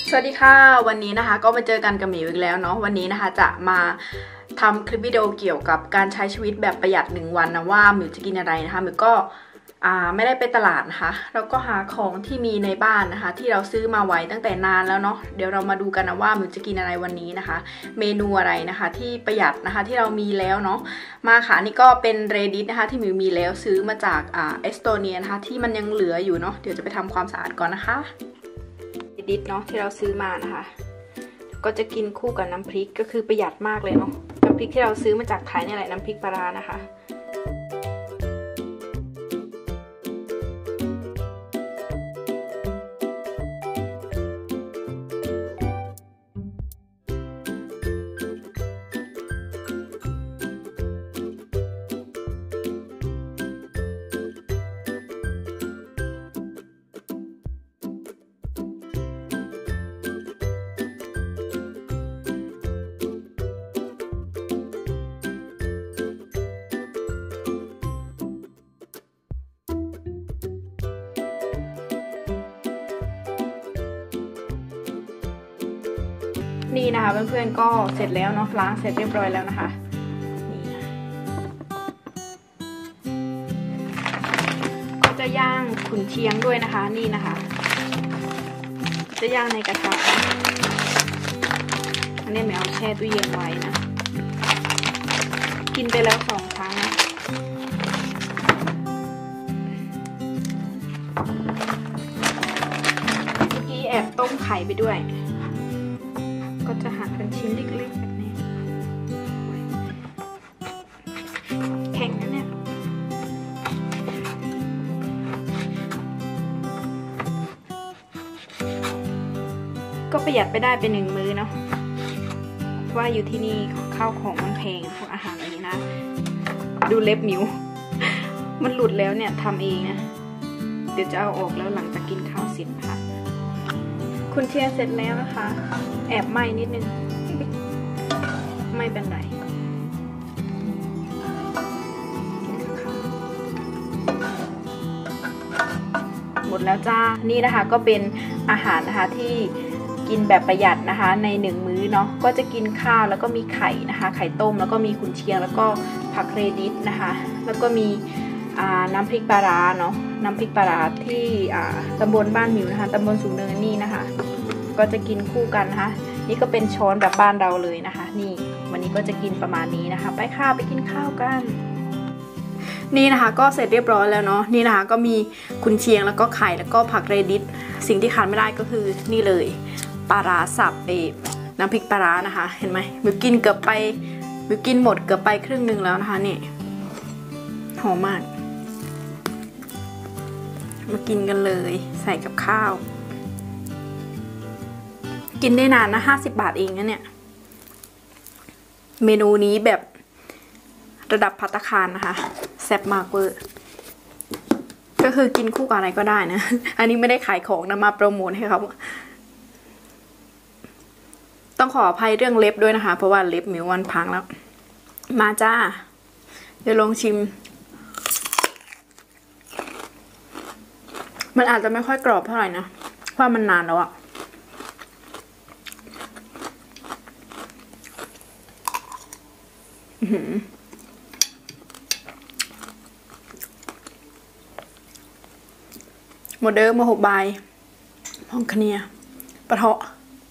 สวัสดีค่ะวันนี้นะคะก็มาเจอกันกับหมิวอีกแล้วเนาะวันนี้นะคะจะมาทำคลิปวิดีโอเกี่ยวกับการใช้ชีวิตแบบประหยัด1 วันนะว่าหมิวจะกินอะไรนะคะหมิวก็ไม่ได้ไปตลาดนะคะแล้วก็หาของที่มีในบ้านนะคะที่เราซื้อมาไว้ตั้งแต่นานแล้วเนาะเดี๋ยวเรามาดูกันนะว่าหมิวจะกินอะไรวันนี้นะคะเมนูอะไรนะคะที่ประหยัดนะคะที่เรามีแล้วเนาะมาค่ะนี่ก็เป็นเรดิสนะคะที่หมิวมีแล้วซื้อมาจากเอสโตเนียนะคะที่มันยังเหลืออยู่เนาะเดี๋ยวจะไปทำความสะอาดก่อนนะคะดิสเนาะที่เราซื้อมานะคะก็จะกินคู่กับน้ำพริกก็คือประหยัดมากเลยเนาะน้ำพริกที่เราซื้อมาจากไทยนี่แหละน้ำพริกปลาร้านะคะนี่นะคะเพื่อนๆก็เสร็จแล้วเนาะล้างเสร็จเรียบร้อยแล้วนะคะนี่นะก็จะย่างขุนเชียงด้วยนะคะนี่นะคะจะย่างในกระทะอันนี้แมวแช่ตู้เย็นไว้นะกินไปแล้ว2 ครั้งนะเมื่อกี้แอบต้มไข่ไปด้วยก็จะหั่นเป็นชิ้นเล็กๆแบบนี้แข็งนะเนี่ยก็ประหยัดไปได้เป็น1 มื้อเนาะว่าอยู่ที่นี่ข้าวของมันแพงพวกอาหารอะไรนี้นะดูเล็บหมิว มันหลุดแล้วเนี่ยทำเองนะเดี๋ยวจะเอาออกแล้วหลังจากกินข้าวเสร็จนะคะคุณเชียร์เสร็จแล้วนะคะแอบไหม้นิดนึงไม่เป็นไรหมดแล้วจ้านี่นะคะก็เป็นอาหารนะคะที่กินแบบประหยัดนะคะใน1 มื้อเนาะก็จะกินข้าวแล้วก็มีไข่นะคะไข่ต้มแล้วก็มีกุนเชียงแล้วก็ผักเรดิสนะคะแล้วก็มีน้ำพริกปลาร้าเนาะน้ำพริกปลาร้าที่ตำบลบ้านหมิวนะคะตำบลสูงเนินนี่นะคะก็จะกินคู่กันนะคะนี่ก็เป็นช้อนแบบบ้านเราเลยนะคะนี่วันนี้ก็จะกินประมาณนี้นะคะไปค่ะไปกินข้าวกันนี่นะคะก็เสร็จเรียบร้อยแล้วเนาะนี่นะคะก็มีกุนเชียงแล้วก็ไข่แล้วก็ผักเรดิสสิ่งที่ขาดไม่ได้ก็คือนี่เลยปลาร้าสับน้ำพริกปลาร้านะคะเห็นไหมมิวกินเกือบไปมิวกินหมดเกือบไปครึ่งนึงแล้วนะคะนี่หอมมากมากินกันเลยใส่กับข้าวกินได้นานนะ50 บาทเองนะเนี่ยเมนูนี้แบบระดับภัตตาคารนะคะแซ่บมากเวอร์ก็คือกินคู่กับอะไรก็ได้นะอันนี้ไม่ได้ขายของนะมาโปรโมทให้เขาต้องขออภัยเรื่องเล็บด้วยนะคะเพราะว่าเล็บมิวมันพังแล้วมาจ้าเดี๋ยวลองชิมมันอาจจะไม่ค่อยกรอบเท่าไหร่นะเพราะมันนานแล้วอะหมดเดิมมา6 ใบห้องคเนียปะเทาะ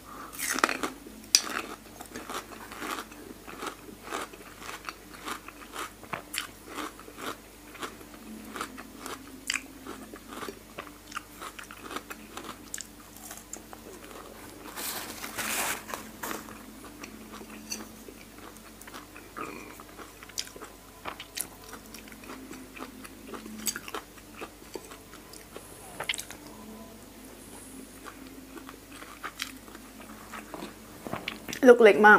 ลูกเล็กมาก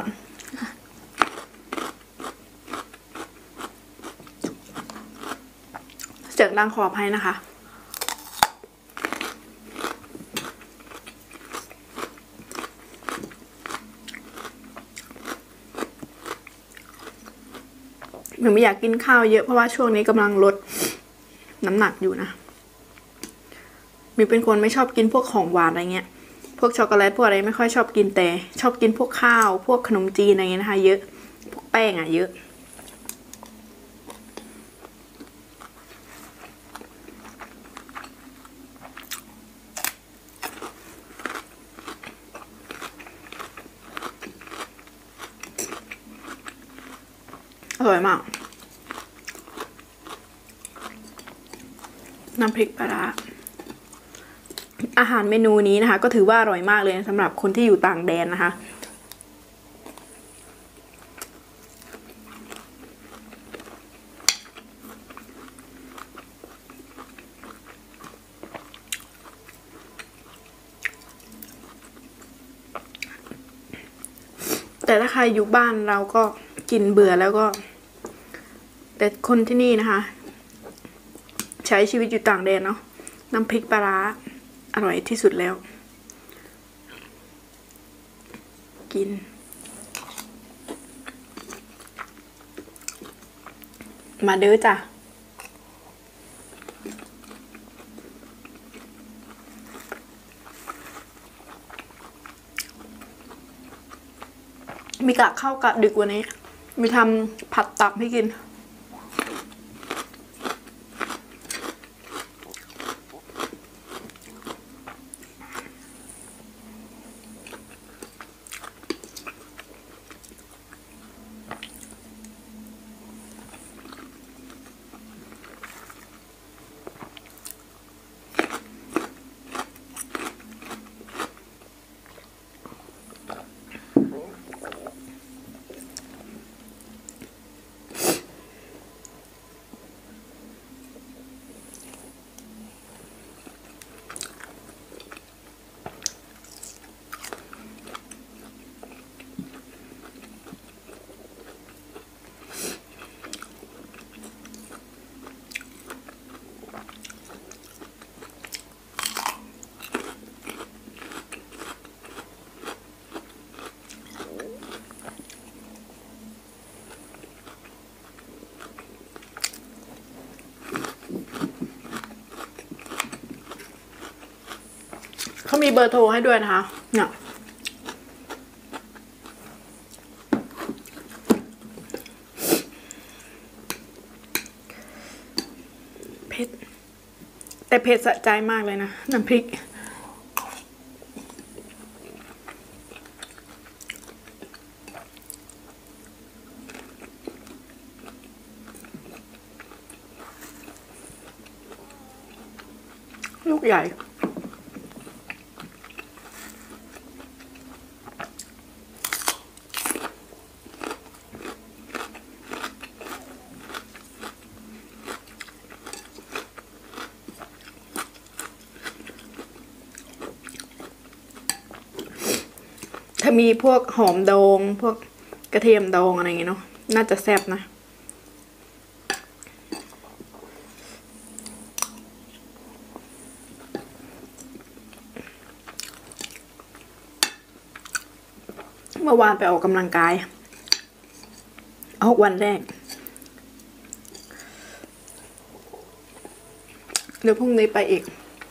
เสียงดังขออภัยนะคะหนูไม่อยากกินข้าวเยอะเพราะว่าช่วงนี้กำลังลดน้ำหนักอยู่นะ มิวเป็นคนไม่ชอบกินพวกของหวานอะไรเงี้ย พวกช็อกโกแลตพวกอะไรไม่ค่อยชอบกินแต่ชอบกินพวกข้าวพวกขนมจีนอะไรเงี้ยนะคะเยอะพวกแป้งเยอะอร่อยมากน้ำพริกปลาร้าอาหารเมนูนี้นะคะก็ถือว่าอร่อยมากเลยสำหรับคนที่อยู่ต่างแดนนะคะแต่ถ้าใครอยู่บ้านเราก็กินเบื่อแล้วก็แต่คนที่นี่นะคะใช้ชีวิตอยู่ต่างแดนเนาะน้ำพริกปลาร้าอร่อยที่สุดแล้วกินมาเด้อจ้ะมีกะข้าวกะดึกวันนี้มีทำผัดตับให้กินเขามีเบอร์โทรให้ด้วยนะคะเนี่ยเผ็ดแต่เผ็ดสะใจมากเลยนะน้ำพริกลูกใหญ่ถ้ามีพวกหอมดองพวกกระเทียมดองอะไรอย่างเงี้ยเนาะน่าจะแซ่บนะเมื่อวานไปออกกำลังกายออกวันแรกเดี๋ยวพรุ่งนี้ไปอีก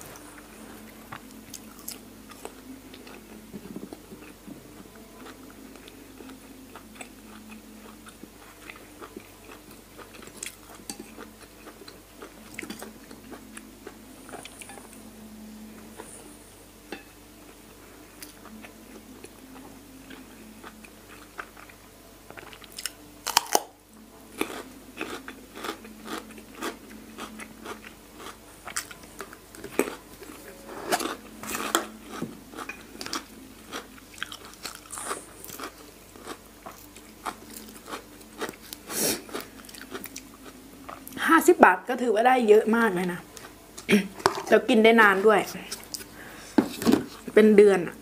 50 บาทก็ถือว่าได้เยอะมากเลยนะ แล้วกินได้นานด้วย เป็นเดือนอะ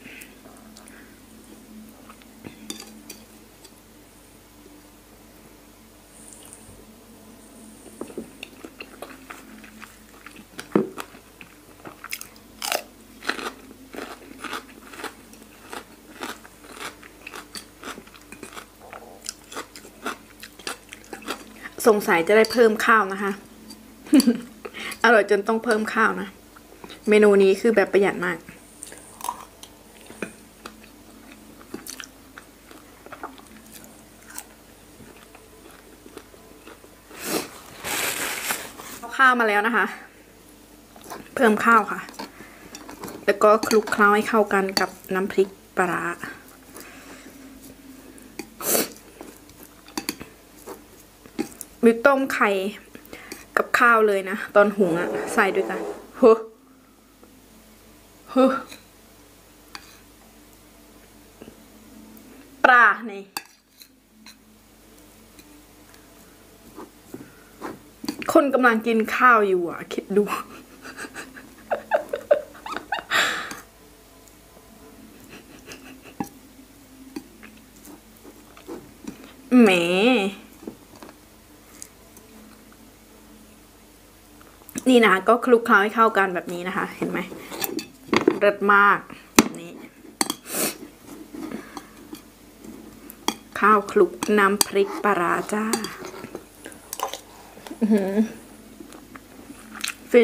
สงสัยจะได้เพิ่มข้าวนะคะ อร่อยจนต้องเพิ่มข้าวนะ เมนูนี้คือแบบประหยัดมากข้าวมาแล้วนะคะเพิ่มข้าวค่ะแล้วก็คลุกเคล้าให้เข้ากันกับน้ำพริกปลาร้ามิวต้มไข่กับข้าวเลยนะตอนหุงอะใส่ด้วยกันเฮ้ปลาเนี่ยคนกำลังกินข้าวอยู่อ่ะคิดดูแหมนี่นะก็คลุกเคล้าให้เข้ากันแบบนี้นะคะเห็นไหมเลิศมากนี่ข้าวคลุกน้ำพริกปลาร้าจ้าฟิน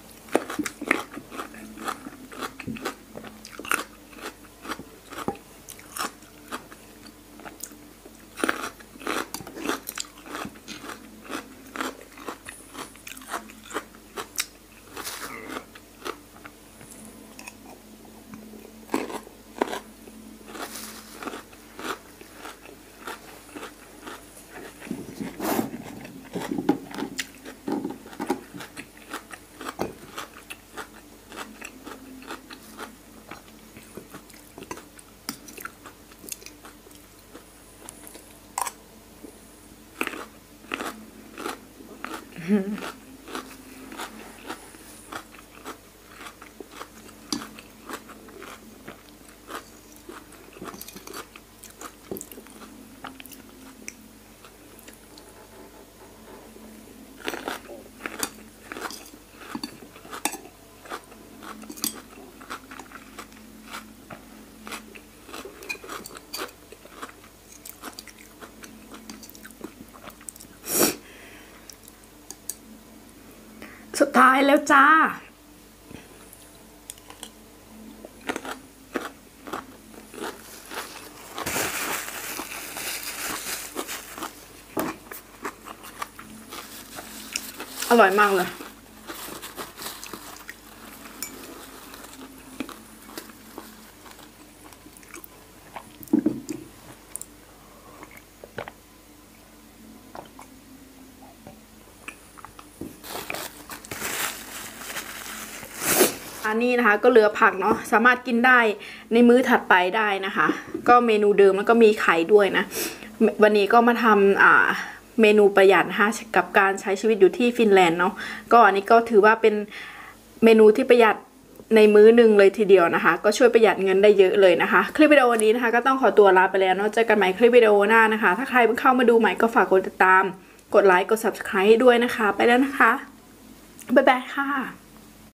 สุดท้ายแล้วจ้าอร่อยมากเลยอันนี้นะคะก็เหลือผักเนาะสามารถกินได้ในมื้อถัดไปได้นะคะก็เมนูเดิมแล้วก็มีไข่ด้วยนะวันนี้ก็มาทำเมนูประหยัดนะคะกับการใช้ชีวิตอยู่ที่ฟินแลนด์เนาะก็อันนี้ก็ถือว่าเป็นเมนูที่ประหยัดในมื้อหนึ่งเลยทีเดียวนะคะก็ช่วยประหยัดเงินได้เยอะเลยนะคะคลิปวิดีโอวันนี้นะคะก็ต้องขอตัวลาไปแล้วเนาะเจอกันใหม่คลิปวิดีโอหน้านะคะถ้าใครเพิ่งเข้ามาดูใหม่ก็ฝากกดติดตามกดไลค์กด subscribe ให้ด้วยนะคะไปแล้วนะคะบ๊ายบายค่ะ